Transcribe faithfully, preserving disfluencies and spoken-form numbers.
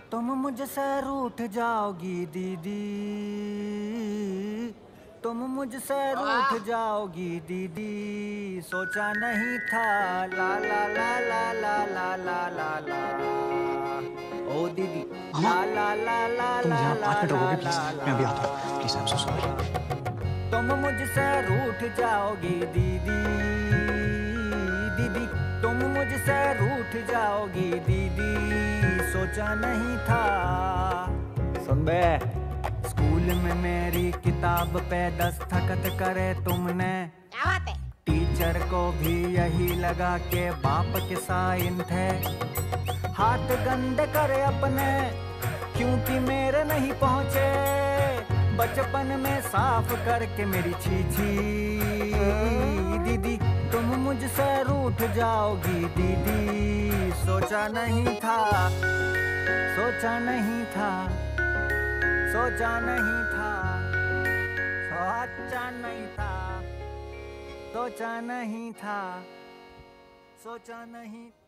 तुम मुझसे रूठ जाओगी दीदी, तुम मुझसे रूठ जाओगी दीदी, सोचा नहीं था। ला ला ला ला ला ला ला ला ला ओ दीदी। मामा, ला ला ला ला तुम ला यहाँ ला पाँच मिनट ला रुकोगे प्लीज? ला मैं अभी आता हूँ। Please, I am so sorry. तुम मुझसे रूठ जाओगी दीदी, दीदी तुम मुझसे रूठ जाओगी दीदी, सोचा नहीं था। सुन बे, स्कूल में मेरी किताब पे दस्तखत करे तुमने, क्या बात है? टीचर को भी यही लगा के बाप के साइन थे। हाथ गंदे करे अपने क्योंकि मेरे नहीं पहुंचे, बचपन में साफ करके मेरी छीछी। दीदी तुम मुझसे रूठ जाओगी दीदी, सोचा नहीं था, सोचा नहीं था, सोचा नहीं था, सोचा नहीं था, सोचा नहीं था, सोचा नहीं